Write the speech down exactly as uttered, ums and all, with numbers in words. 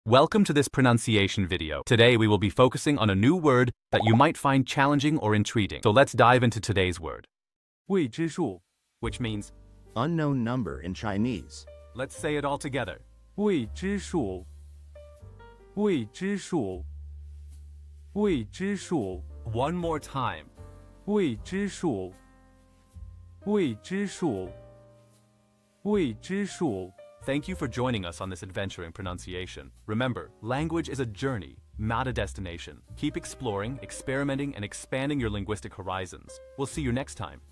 Welcome to this pronunciation video. Today we will be focusing on a new word that you might find challenging or intriguing. So let's dive into today's word, 未知数 which means, unknown number in Chinese. let's say it all together. 未知数未知数未知数 One more time. 未知数未知数未知数 Thank you for joining us on this adventure in pronunciation. Remember, language is a journey, not a destination. Keep exploring, experimenting, and expanding your linguistic horizons. We'll see you next time.